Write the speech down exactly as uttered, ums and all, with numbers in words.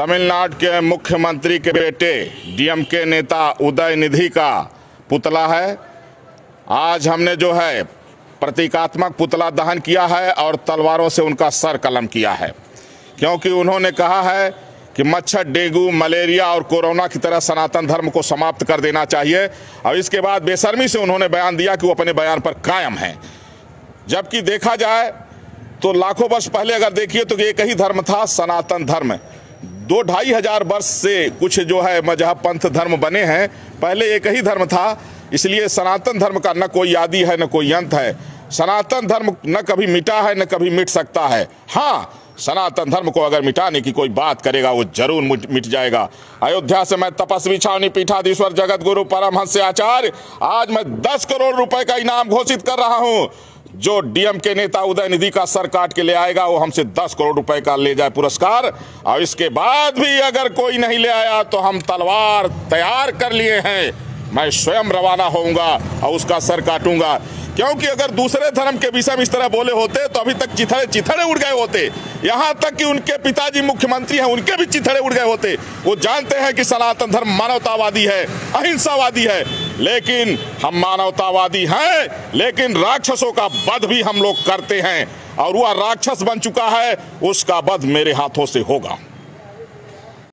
तमिलनाडु के मुख्यमंत्री के बेटे डीएमके नेता उदयनिधि का पुतला है। आज हमने जो है प्रतीकात्मक पुतला दहन किया है और तलवारों से उनका सर कलम किया है, क्योंकि उन्होंने कहा है कि मच्छर, डेंगू, मलेरिया और कोरोना की तरह सनातन धर्म को समाप्त कर देना चाहिए। और इसके बाद बेशर्मी से उन्होंने बयान दिया कि वो अपने बयान पर कायम हैं, जबकि देखा जाए तो लाखों वर्ष पहले अगर देखिए तो एक ही धर्म था, सनातन धर्म। दो ढाई हजार वर्ष से कुछ जो है मजहब, पंथ, धर्म बने हैं, पहले एक ही धर्म था। इसलिए सनातन धर्म का न कोई आदि है न कोई अंत है। सनातन धर्म न कभी मिटा है न कभी मिट सकता है। हाँ, सनातन धर्म को अगर मिटाने की कोई बात करेगा वो जरूर मिट जाएगा। अयोध्या से मैं तपस्वी छावनी पीठाधीश्वर जगत गुरु परमहंस आचार्य आज मैं दस करोड़ रुपए का इनाम घोषित कर रहा हूं। जो डीएमके नेता उदयनिधि का सर काट के ले आएगा वो हमसे दस करोड़ रुपए का ले जाए पुरस्कार। और इसके बाद भी अगर कोई नहीं ले आया तो हम तलवार तैयार कर लिए हैं, मैं स्वयं रवाना होऊंगा और उसका सर काटूंगा। क्योंकि अगर दूसरे धर्म के विषय में इस तरह बोले होते तो अभी तक चिथड़े चिथड़े उड़ गए होते। यहाँ तक कि उनके पिताजी मुख्यमंत्री हैं, उनके भी चिथड़े उड़ गए होते। वो जानते हैं कि सनातन धर्म मानवतावादी है, अहिंसावादी है। लेकिन हम मानवतावादी हैं, लेकिन राक्षसों का वध भी हम लोग करते हैं, और वह राक्षस बन चुका है, उसका वध मेरे हाथों से होगा।